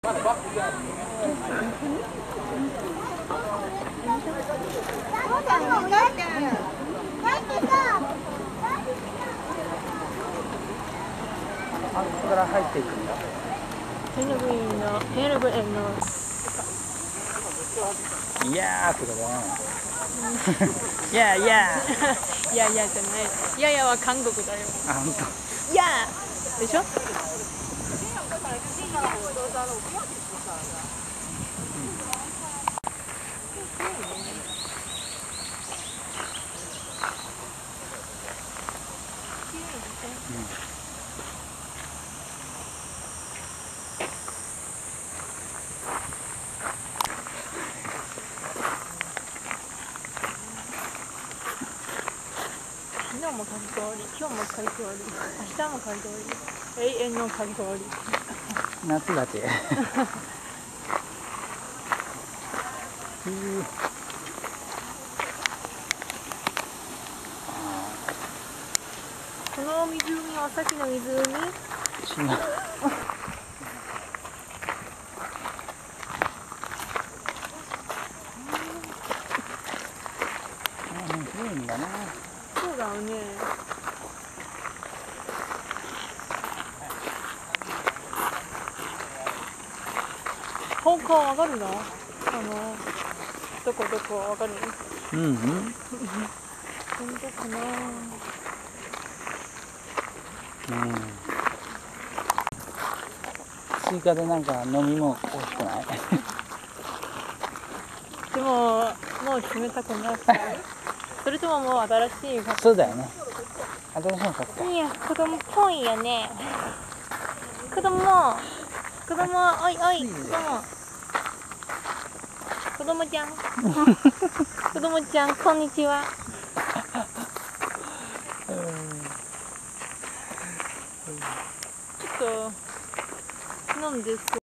あ、ここから入っていくんだ。 手ぬぐいの手ぬぐいのいやーってことだね。いやいや。 いやいやじゃない。いやいやは韓国だよ。 あ、本当。 いやでしょ。昨日もかき氷、今日もかき氷、明日もかき氷、永遠のかき氷。 夏だけ。 この湖はさっきの湖？ 違う。広いんだな。 そうだよね。方向わかるの？どこわかる？ うんうん。 本当かな。 追加でなんか飲み物欲しくない？ でももう冷たくなった。それとももう新しい？ そうだよね。新しいの買った。 いや子供っぽいよね。子供おいおい子供ちゃん子供ちゃんこんにちは。ちょっと飲んで。